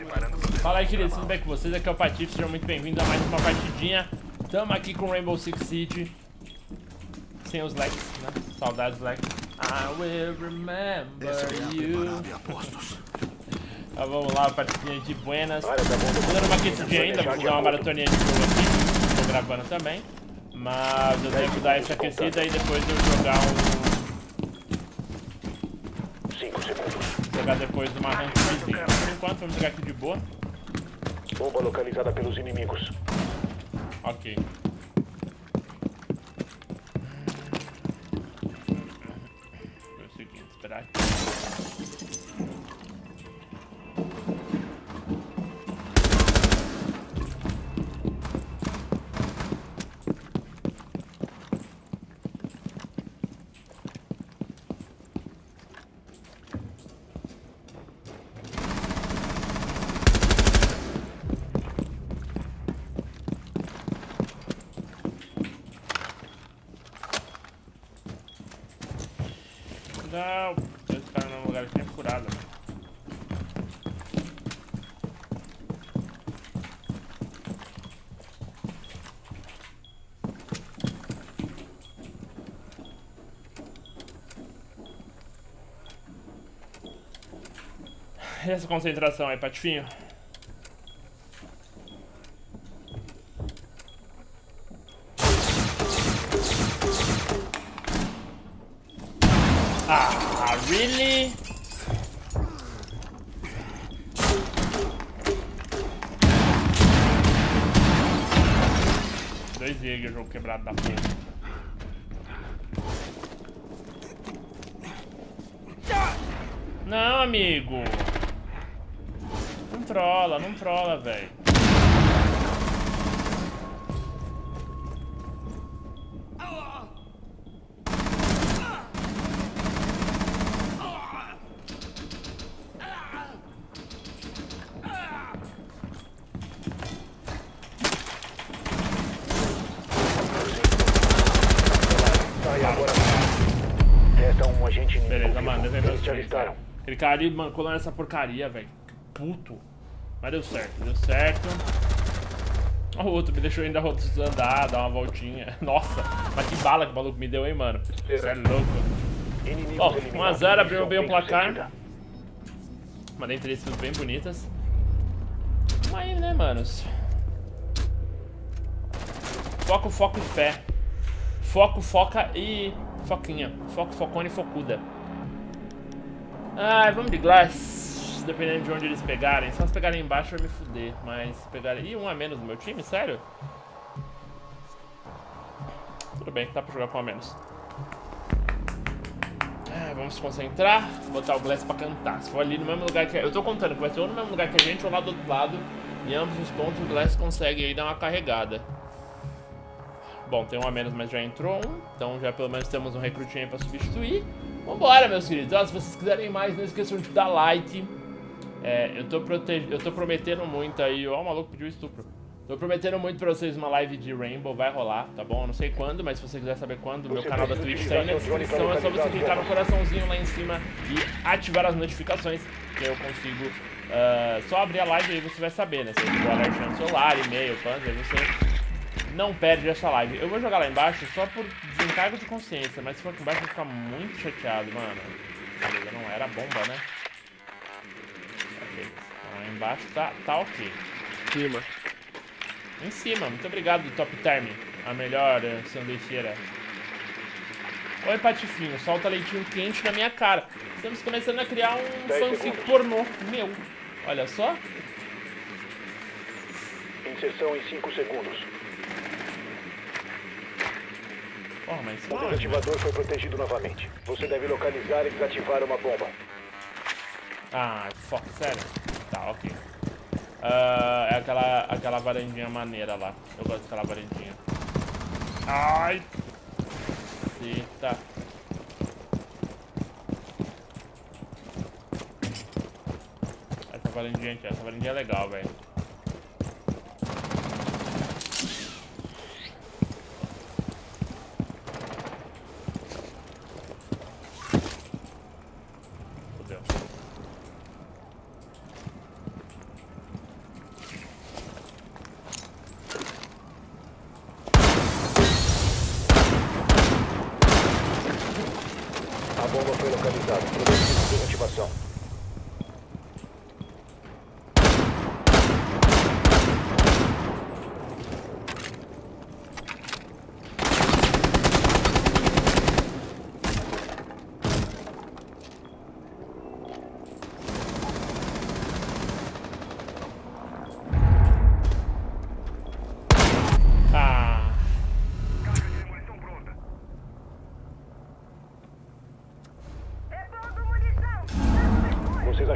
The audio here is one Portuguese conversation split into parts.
Fala aí, queridos, tudo bem com vocês? Aqui é o Patife, sejam muito bem-vindos a mais uma partidinha. Tamo aqui com Rainbow Six Siege. Sem os Lex, né? Saudades Lex. I will remember you. Então vamos lá, partidinha de buenas. Tô dando uma aquecidinha ainda, vou dar uma maratoninha de jogo aqui. Tô gravando também. Mas eu devo dar essa aquecida e depois eu jogar jogar depois uma rankingzinha. Por enquanto, vamos jogar aqui de boa. Bomba localizada pelos inimigos. Ok. É o seguinte, esperar aqui. Não, esse cara no lugar aqui é furado. E essa concentração aí, Patifinho? Ah, really? Dois Jäger, jogo quebrado da porra. Não, amigo. Não trola, velho. Beleza, mano, deve meus filhos. Aquele cara ali, mano, colou nessa porcaria, velho. Que puto. Mas deu certo. Ó, o outro me deixou ainda andar, dar uma voltinha. Nossa, mas que bala que o maluco me deu, hein, mano. Você é louco. Ó, 1x0, abriu bem o placar. Mandei entrevistas bem bonitas. Vamos aí, né, manos? Foco, foco e fé. Foco, foca e foquinha. Foco, focone e focuda. Ai, vamos de Glass. Dependendo de onde eles pegarem. Se eles pegarem embaixo, vai me fuder. Mas se pegarem... Ih, um a menos no meu time? Sério? Tudo bem, dá pra jogar com um a menos. Vamos se concentrar. Botar o Glass pra cantar. Se for ali no mesmo lugar que... Eu tô contando que vai ser ou no mesmo lugar que a gente ou lá do outro lado. Em ambos os pontos o Glass consegue aí dar uma carregada. Bom, tem um a menos, mas já entrou um. Então já pelo menos temos um recrutinho aí pra substituir. Vambora, meus queridos. Ó, se vocês quiserem mais, não esqueçam de dar like. Eu tô prometendo muito aí. Ó, o maluco pediu estupro. Tô prometendo muito pra vocês uma live de Rainbow. Vai rolar, tá bom? Eu não sei quando, mas se você quiser saber quando, meu canal da Twitch tá aí na descrição. É só você clicar no coraçãozinho lá em cima e ativar as notificações, que eu consigo só abrir a live e aí você vai saber, né? Se você for alertando no celular, e-mail, quando, aí você não perde essa live. Eu vou jogar lá embaixo só por desencargo de consciência, mas se for aqui embaixo eu vou ficar muito chateado, mano. Beleza, não era bomba, né? Ok. Então, lá embaixo tá ok. Cima. Em cima, muito obrigado, Top Term. A melhor sanduicheira. Oi, Patifinho, solta leitinho quente na minha cara. Estamos começando a criar um fanfic pornô meu. Olha só. Inserção em 5 segundos. Porra, mas O desativador foi protegido novamente. Você deve localizar e desativar uma bomba. Ah, fuck, sério? Tá, ok. É aquela varandinha maneira lá. Eu gosto daquela varandinha. Ai! Eita. Essa varandinha aqui, essa varandinha é legal, velho.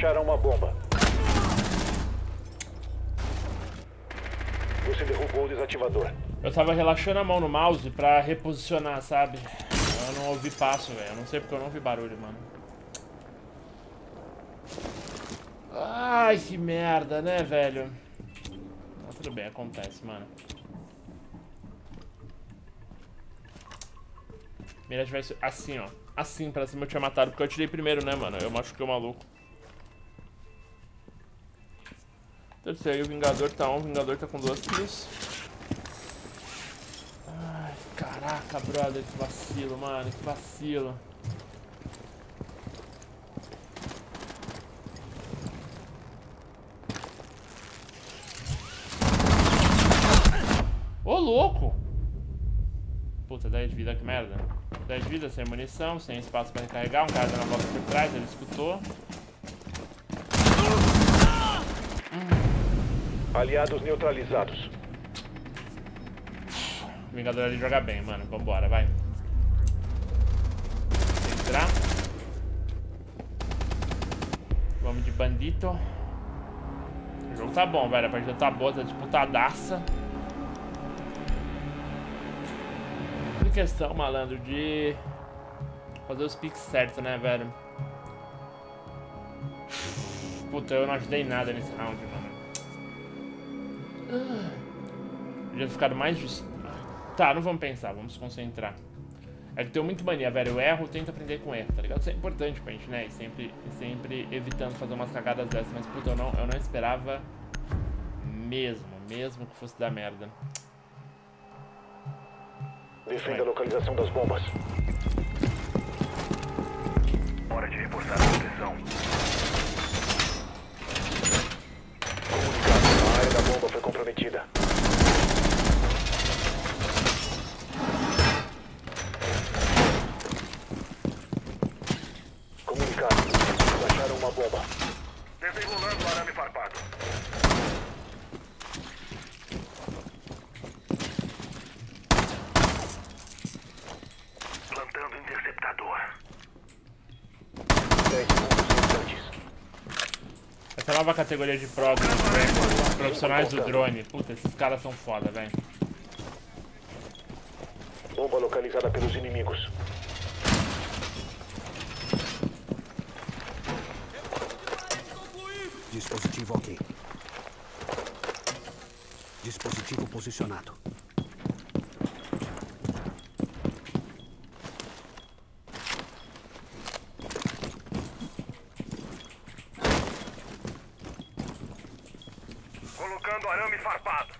Acharam uma bomba. Você derrubou o desativador. Eu tava relaxando a mão no mouse pra reposicionar, sabe? Eu não ouvi passo, velho. Eu não sei porque eu não ouvi barulho, mano. Ai, que merda, né, velho? Mas tudo bem, acontece, mano. Mira tivesse assim, ó. Assim, pra cima eu tinha matado. Porque eu tirei primeiro, né, mano? Eu machuquei o maluco. Terceiro, o Vingador tá on. O Vingador tá com 2 kills. Ai, caraca, brother. Que vacilo, mano. Que vacilo. Ô, louco! Puta, 10 de vida, que merda. 10 de vida, sem munição, sem espaço pra recarregar. Um cara dando a volta por trás, ele escutou. Aliados neutralizados. O Vingador ali joga bem, mano. Vambora, vai. Entrar. Vamos de bandito. O jogo tá bom, velho. A partida tá boa, tá disputadaça. Tudo questão, malandro, de fazer os picks certos, né, velho? Puta, eu não ajudei nada nesse round, mano. Podia ter ficado mais justo. Tá, não vamos pensar, vamos se concentrar. É que tenho muito mania, velho. Eu erro, tento aprender com erro, tá ligado? Isso é importante pra gente, né? E sempre evitando fazer umas cagadas dessas. Mas, puta, eu não esperava mesmo que fosse dar merda. Defenda a localização das bombas. Hora de reforçar a proteção. Comunicado, a área da bomba foi comprometida. Comunicado, acharam uma bomba. Desenrolando o arame farpado. Plantando interceptador. 10 segundos restantes. Essa nova categoria de profissionais do drone. Puta, esses caras são foda, velho. Bomba localizada pelos inimigos. Dispositivo ok. Dispositivo posicionado. Colocando arame farpado.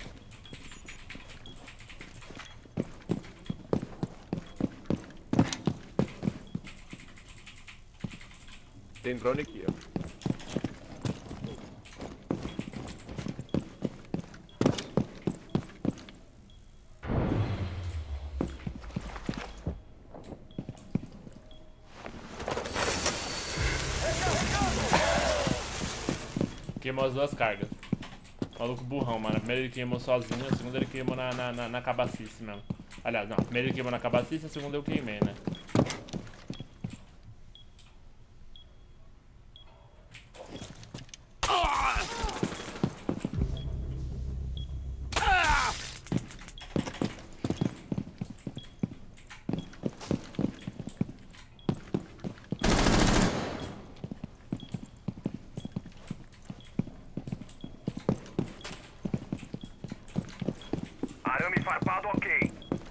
Tem drone aqui, ó. Queimou as 2 cargas. Maluco burrão, mano. Primeiro ele queimou sozinho, a segunda ele queimou na cabacice mesmo. Aliás, não. Primeiro ele queimou na cabacice, a segunda eu queimei, né? Arame farpado ok.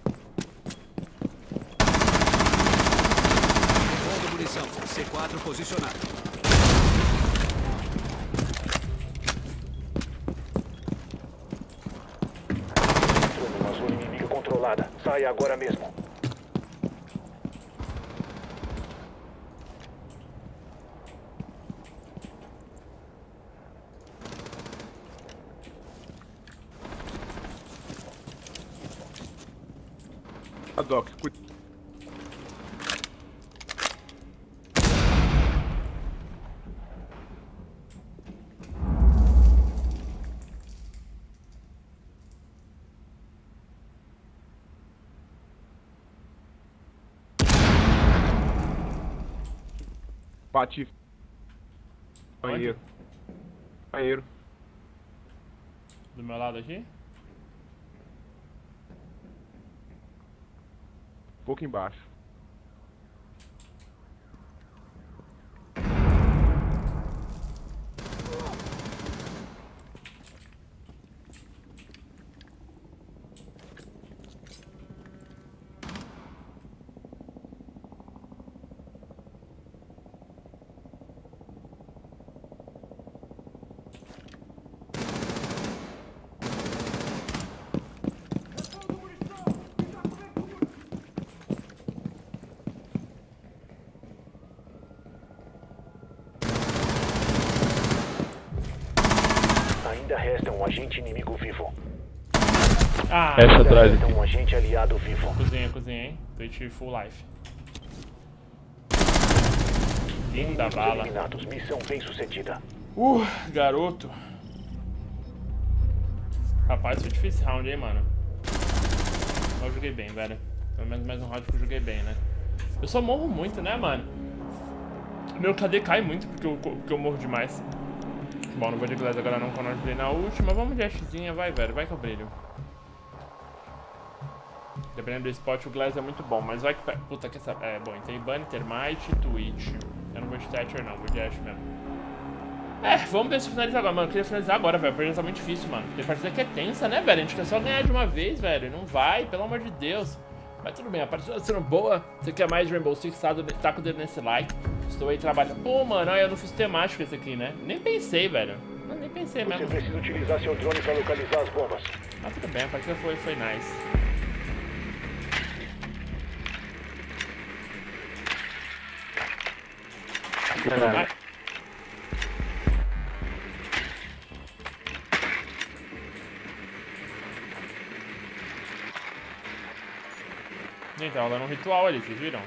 Bomba munição. C4 posicionado. Uma zona inimiga controlada. Saia agora mesmo. A Doc, cuida. Bate. Banheiro. Banheiro. Do meu lado aqui? Um pouco embaixo. Ainda resta um agente inimigo vivo. Ah, Essa Ainda atrás resta aqui. um agente aliado vivo. cozinha, hein? Twitch full life. Linda Inimigos bala. eliminados. Missão bem sucedida. Garoto. Rapaz, foi difícil round, hein, mano. Mas eu joguei bem, velho. Pelo menos mais um round que eu joguei bem, né? Eu só morro muito, né, mano? Meu KD cai muito porque eu morro demais. Bom, não vou de Glass agora não, quando eu ajudei na última. Vamos de Ashzinha, vai, velho. Vai que eu brilho. Dependendo do spot, o Glass é muito bom, mas vai que... Puta, que essa... É, bom, tem Bunny, Termite e Twitch. Eu não vou de Thatcher não, vou de Ash mesmo. É, vamos ver se finaliza agora, mano. Eu queria finalizar agora, velho. Porque tá muito difícil, mano. Tem partida que é tensa, né, velho? A gente quer só ganhar de uma vez, velho. Não vai, pelo amor de Deus. Mas tudo bem, a partida tá sendo boa. Você quer mais Rainbow Six, tá com o dedo nesse like. Estou aí trabalhando. Pô, mano, olha, eu não fiz temático esse aqui, né? Nem pensei, velho. Não, nem pensei Você mesmo. precisa utilizar seu drone para localizar as bombas. Mas tudo bem, a partida foi nice. Vai. Gente, tá rolando um ritual ali, vocês viram?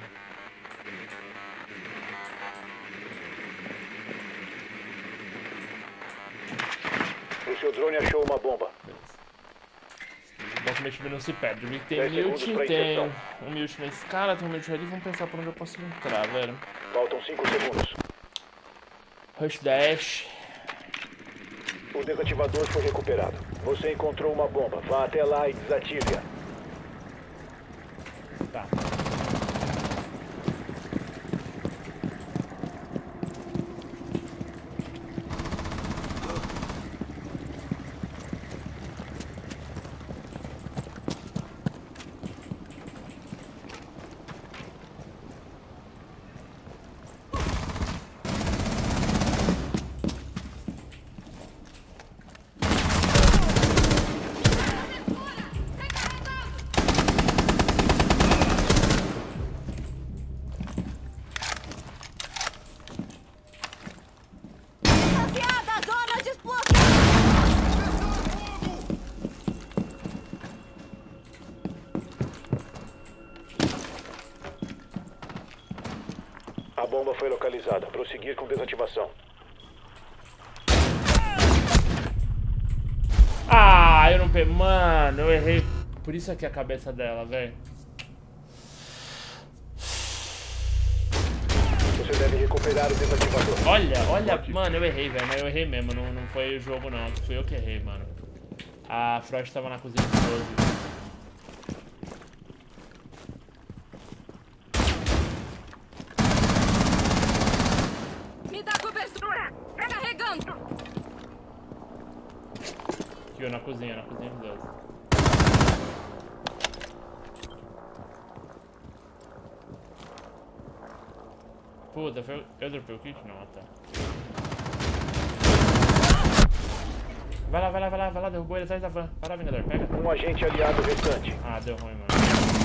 O seu drone achou uma bomba. Bom que meu time não se perde. Eu vi que tem 10 segundos Milton, pra tem inserção. um Milton nesse cara, tem um Milton ali. Vamos pensar por onde eu posso entrar, velho. Faltam 5 segundos. Rush Dash. O desativador foi recuperado. Você encontrou uma bomba. Vá até lá e desative-a. Tá. Rapaziada, zona de explosão! A bomba foi localizada. Prosseguir com desativação. Ah, eu não peguei. Mano, eu errei. Por isso aqui a cabeça dela, velho. Você deve recuperar o desativador. Olha, mano, eu errei, velho. Mas eu errei mesmo. Não foi o jogo, não. Fui eu que errei, mano. A Frost tava na cozinha de novo. Me dá cobertura! Recarregando! Aqui, ó, na cozinha de Deus. Puta, foi eu dropei o kit? Não, tá. Vai lá, derrubou ele atrás da van. Vai lá, Vingador, pega. Um agente aliado restante. Ah, deu ruim, mano.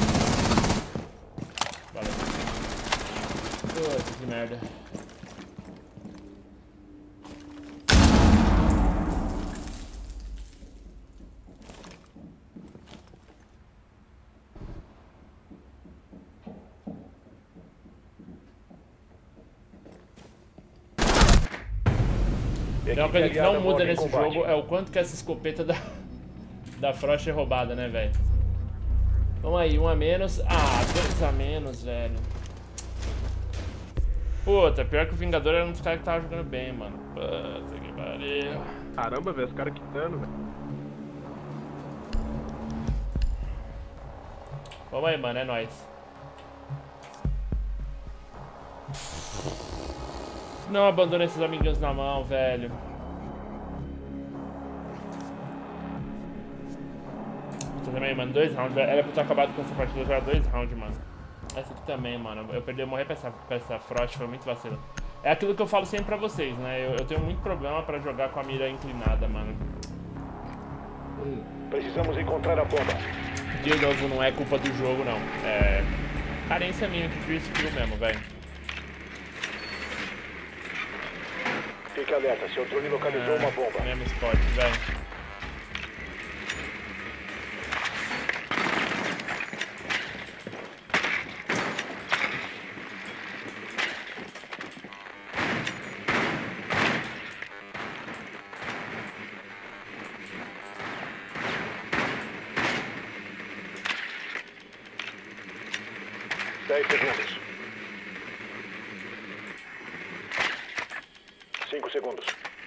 Valeu. Puta, que merda. Tem uma coisa que não muda nesse jogo é o quanto que essa escopeta da Frost é roubada, né, velho? Vamos aí, 1 a menos. Ah, 2 a menos, velho. Puta, pior que o Vingador era um dos caras que tava jogando bem, mano. Puta que pariu. Caramba, velho, os caras quitando, velho. Vamos aí, mano, é nóis. Não abandone esses amiguinhos na mão, velho. Puta, também, mano, 2 rounds, velho. Era pra ter acabado com essa partida já 2 rounds, mano. Essa aqui também, mano. Eu morri pra essa Frost, foi muito vacilo. É aquilo que eu falo sempre pra vocês, né? Eu tenho muito problema pra jogar com a mira inclinada, mano. Precisamos encontrar a bomba. De novo, não é culpa do jogo, não. É carência minha de skill mesmo, velho. Fique alerta, seu drone localizou uma bomba. Mesmo spot, velho. Segundos. 5 segundos.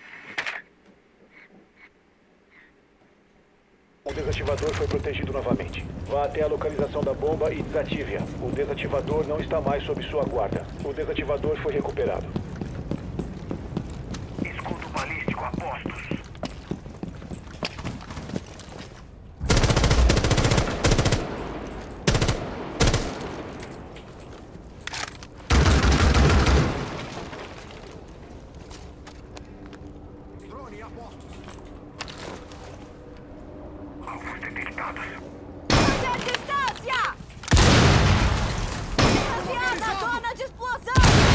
O desativador foi protegido novamente. Vá até a localização da bomba e desative-a. O desativador não está mais sob sua guarda. O desativador foi recuperado. Escudo balístico a postos. Manter distância! Demasiada zona de explosão!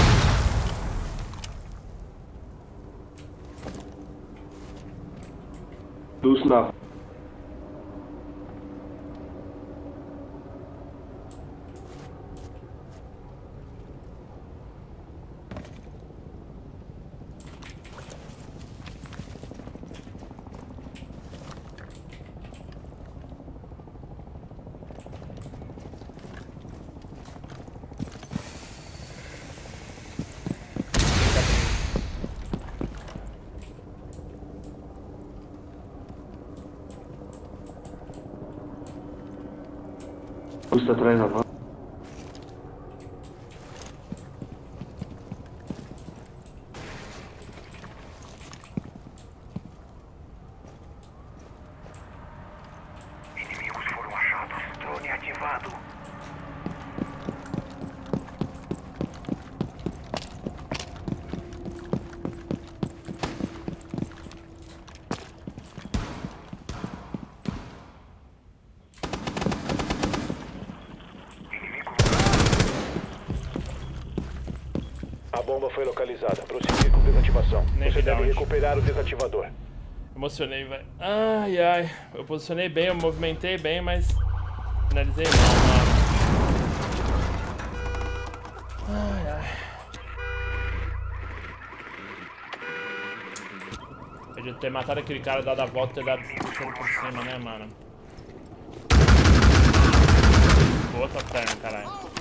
Dos na. Custa atrás da van. Inimigos foram achados. Drone ativado. A bomba foi localizada. Prosseguir com desativação. Nem Você deve onde. recuperar o desativador. Emocionei, velho. Ai, ai. Eu posicionei bem, eu movimentei bem, mas finalizei mal, mano. Ai, ai. Podia ter matado aquele cara, dado a volta e ter dado tudo por cima, né, mano? Boa tua perna, caralho.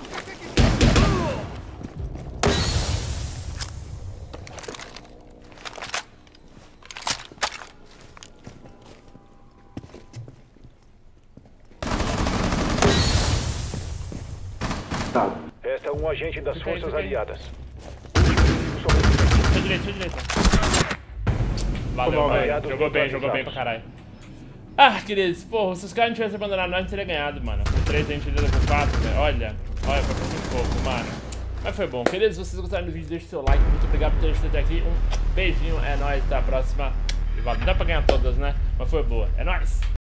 Resta um agente das Fica aí, forças fica aí. aliadas. Sua direita. Valeu, Bom, velho. aliados Jogou bem neutralizados. pra caralho. Ah, queridos, porra, se os caras não tivessem abandonado nós, a gente teria ganhado, mano. Com 3 a gente deu com 4, velho. Olha, foi muito pouco, mano. Mas foi bom. Queridos, se vocês gostaram do vídeo, deixe seu like. Muito obrigado por ter assistido até aqui. Um beijinho, é nóis, até a próxima. E valeu. Não dá pra ganhar todas, né? Mas foi boa. É nóis.